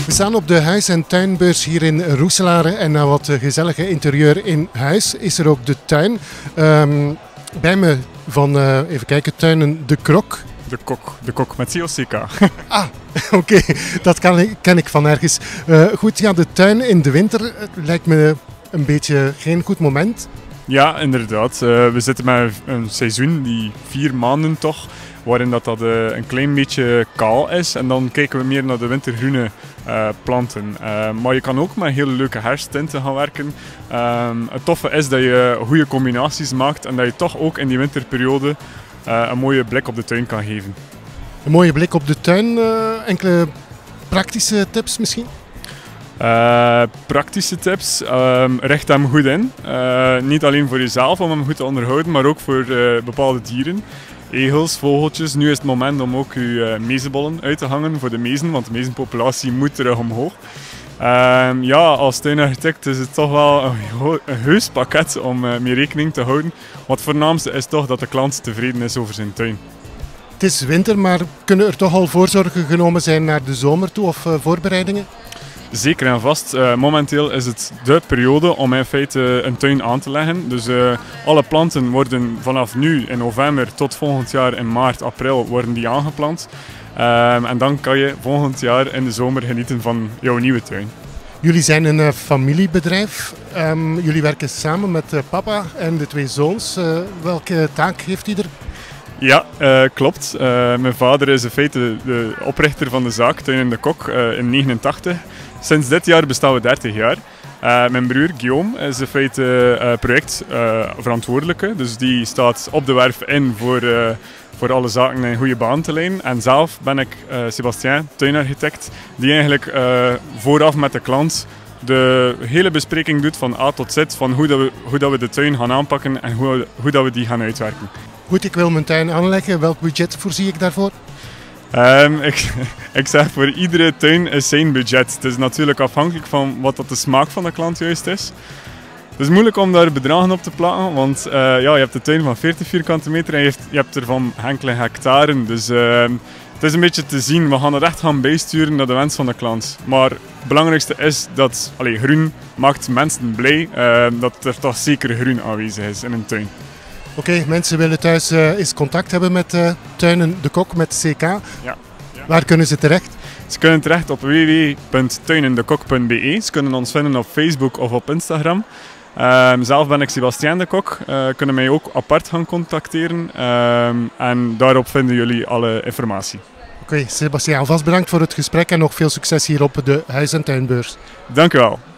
We staan op de huis- en tuinbeurs hier in Roeselare en na wat gezellige interieur in huis is er ook de tuin. Bij me van, even kijken, tuinen De Krok. De Kok met COCK. Ah, oké, dat ken ik van ergens. Goed, ja, de tuin in de winter lijkt me een beetje geen goed moment. Ja, inderdaad. We zitten met een seizoen, die 4 maanden toch, waarin dat een klein beetje kaal is. En dan kijken we meer naar de wintergroene planten. Maar je kan ook met hele leuke herfsttinten gaan werken. Het toffe is dat je goede combinaties maakt en dat je toch ook in die winterperiode een mooie blik op de tuin kan geven. Een mooie blik op de tuin. Enkele praktische tips misschien? Praktische tips. Richt hem goed in. Niet alleen voor jezelf om hem goed te onderhouden, maar ook voor bepaalde dieren. Egels, vogeltjes. Nu is het moment om ook je mezenbollen uit te hangen voor de mezen, want de mezenpopulatie moet terug omhoog. Ja, als tuinarchitect is het toch wel een heus pakket om mee rekening te houden. Wat het voornaamste is toch dat de klant tevreden is over zijn tuin. Het is winter, maar kunnen er toch al voorzorgen genomen zijn naar de zomer toe of voorbereidingen? Zeker en vast. Momenteel is het de periode om in feite een tuin aan te leggen. Dus alle planten worden vanaf nu in november tot volgend jaar in maart, april worden die aangeplant. En dan kan je volgend jaar in de zomer genieten van jouw nieuwe tuin. Jullie zijn een familiebedrijf. Jullie werken samen met papa en de 2 zoons. Welke taak heeft ieder? Ja, klopt. Mijn vader is in feite de oprichter van de zaak Tuinen De Kok in 1989. Sinds dit jaar bestaan we 30 jaar. Mijn broer Guillaume is in feite projectverantwoordelijke. Dus die staat op de werf in voor alle zaken in goede baan te leiden. En zelf ben ik Sébastien, tuinarchitect, die eigenlijk vooraf met de klant de hele bespreking doet van A tot Z, van hoe dat we de tuin gaan aanpakken en hoe dat we die gaan uitwerken. Goed, ik wil mijn tuin aanleggen. Welk budget voorzie ik daarvoor? Ik zeg, voor iedere tuin is zijn budget. Het is natuurlijk afhankelijk van wat dat de smaak van de klant juist is. Het is moeilijk om daar bedragen op te plakken, want ja, je hebt de tuin van 40 vierkante meter en je hebt er van enkele hectaren. Dus het is een beetje te zien. We gaan het echt gaan bijsturen naar de wens van de klant. Maar het belangrijkste is dat groen maakt mensen blij, dat er toch zeker groen aanwezig is in een tuin. Oké, mensen willen thuis eens contact hebben met Tuinen De Kok met CK. Ja. Waar kunnen ze terecht? Ze kunnen terecht op www.tuinendekok.be. Ze kunnen ons vinden op Facebook of op Instagram. Zelf ben ik Sébastien De Kok. Kunnen mij ook apart gaan contacteren. En daarop vinden jullie alle informatie. Oké, Sébastien, alvast bedankt voor het gesprek en nog veel succes hier op de Huis- en Tuinbeurs. Dank u wel.